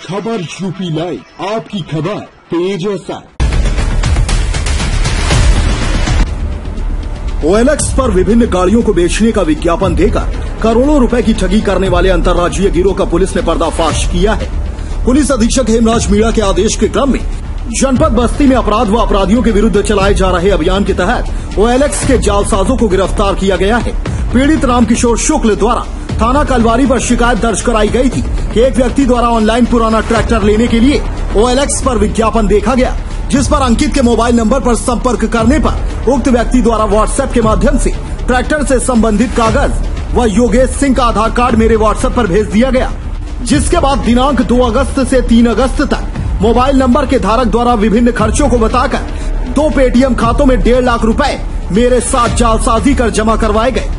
खबर UP live, आपकी खबर तेज असर। OLX पर विभिन्न गाड़ियों को बेचने का विज्ञापन देकर करोड़ों रुपए की ठगी करने वाले अंतर्राज्यीय गिरोह का पुलिस ने पर्दाफाश किया है। पुलिस अधीक्षक हेमराज मीणा के आदेश के क्रम में जनपद बस्ती में अपराध व अपराधियों के विरुद्ध चलाए जा रहे अभियान के तहत OLX के जालसाजों को गिरफ्तार किया गया है। पीड़ित रामकिशोर शुक्ल द्वारा थाना कलवारी पर शिकायत दर्ज कराई गई थी कि एक व्यक्ति द्वारा ऑनलाइन पुराना ट्रैक्टर लेने के लिए OLX पर विज्ञापन देखा गया, जिस पर अंकित के मोबाइल नंबर पर संपर्क करने पर उक्त व्यक्ति द्वारा व्हाट्सएप के माध्यम से ट्रैक्टर से संबंधित कागज व योगेश सिंह का आधार कार्ड मेरे व्हाट्सएप पर भेज दिया गया, जिसके बाद दिनांक 2 अगस्त से 3 अगस्त तक मोबाइल नंबर के धारक द्वारा विभिन्न खर्चों को बताकर 2 पेटीएम खातों में 1.5 लाख रुपए मेरे साथ जालसाजी कर जमा करवाए गए।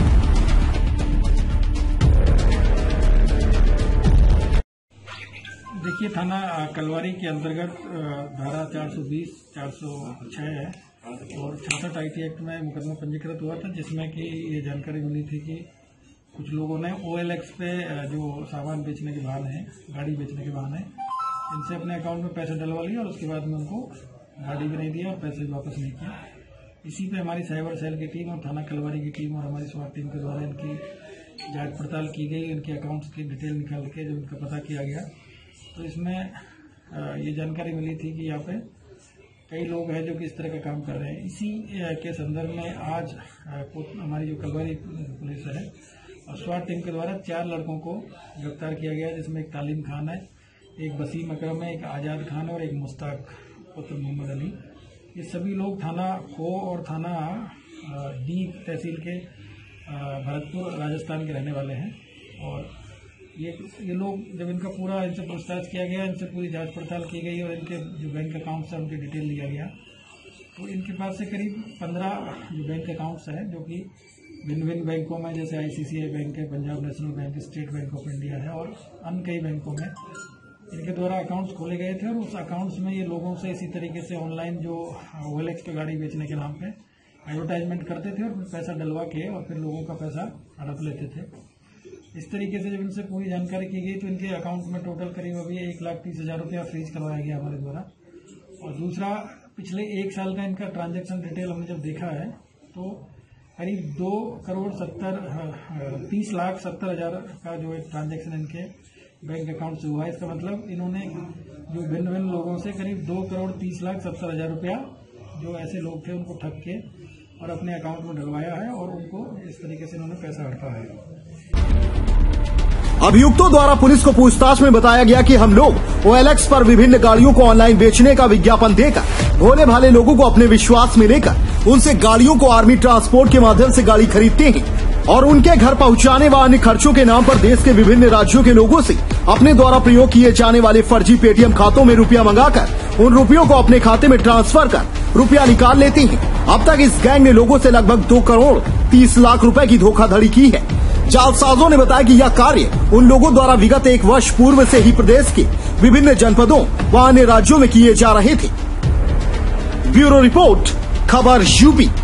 देखिए, थाना कलवारी के अंतर्गत धारा 420, 406 है और 66 IT एक्ट में मुकदमा पंजीकृत हुआ था, जिसमें कि ये जानकारी मिली थी कि कुछ लोगों ने OLX पे जो सामान बेचने के बहाने हैं, गाड़ी बेचने के बहाने इनसे अपने अकाउंट में पैसे डलवा लिए और उसके बाद में उनको गाड़ी भी नहीं दिया और पैसे भी वापस नहीं किया। इसी पे हमारी साइबर सेल की टीम और थाना कलवारी की टीम और हमारी स्वास्थ्य टीम के द्वारा इनकी जांच पड़ताल की गई। इनके अकाउंट्स की डिटेल निकाल के जब इनका पता किया गया तो इसमें ये जानकारी मिली थी कि यहाँ पे कई लोग हैं जो कि इस तरह का काम कर रहे हैं। इसी के संदर्भ में आज हमारी जो कलवारी पुलिस है और स्वास्थ्य टीम के द्वारा 4 लड़कों को गिरफ्तार किया गया, जिसमें एक तालीम खान है, एक वसीम अकरम है, एक आज़ाद खान और एक मुश्ताक पुत्र मोहम्मद अली। ये सभी लोग थाना खो और थाना डी तहसील के भरतपुर राजस्थान के रहने वाले हैं। और ये लोग जब इनका पूरा इनसे पूछताछ किया गया, इनसे पूरी जांच पड़ताल की गई और इनके जो बैंक अकाउंट्स हैं उनकी डिटेल लिया गया, तो इनके पास से करीब 15 जो बैंक अकाउंट्स हैं जो कि भिन्न भिन्न बैंकों में, जैसे ICICI बैंक है, Punjab National Bank, State Bank of India है और अन्य कई बैंकों में इनके द्वारा अकाउंट्स खोले गए थे। और उस अकाउंट्स में ये लोगों से इसी तरीके से ऑनलाइन जो OLX पे गाड़ी बेचने के नाम पे एडवर्टाइजमेंट करते थे और पैसा डलवा के और फिर लोगों का पैसा हड़प लेते थे। इस तरीके से जब इनसे पूरी जानकारी की गई तो इनके अकाउंट में टोटल करीब अभी 1,30,000 रुपया फ्रीज करवाया गया हमारे द्वारा। और दूसरा, पिछले 1 साल का इनका ट्रांजैक्शन डिटेल हमने जब देखा है तो करीब 2,30,70,000 का जो एक ट्रांजैक्शन इनके बैंक अकाउंट से हुआ है। इसका मतलब इन्होंने जो भिन्न भिन्न लोगों से करीब 2,30,70,000 रुपया जो ऐसे लोग थे उनको ठग के और अपने अकाउंट में डलवाया है और उनको इस तरीके से इन्होंने पैसा हड़पा है। अभियुक्तों द्वारा पुलिस को पूछताछ में बताया गया कि हम लोग OLX पर विभिन्न गाड़ियों को ऑनलाइन बेचने का विज्ञापन देकर भोले भाले लोगों को अपने विश्वास में लेकर उनसे गाड़ियों को आर्मी ट्रांसपोर्ट के माध्यम से गाड़ी खरीदते हैं और उनके घर पहुंचाने व अन्य खर्चों के नाम पर देश के विभिन्न राज्यों के लोगों से अपने द्वारा प्रयोग किए जाने वाले फर्जी पेटीएम खातों में रुपया मंगाकर उन रुपयों को अपने खाते में ट्रांसफर कर रुपया निकाल लेते हैं। अब तक इस गैंग ने लोगों से लगभग 2,30 लाख रुपए की धोखाधड़ी की है। जालसाजों ने बताया कि यह कार्य उन लोगों द्वारा विगत 1 वर्ष पूर्व से ही प्रदेश के विभिन्न जनपदों व अन्य राज्यों में किए जा रहे थे। ब्यूरो रिपोर्ट, खबर यूपी।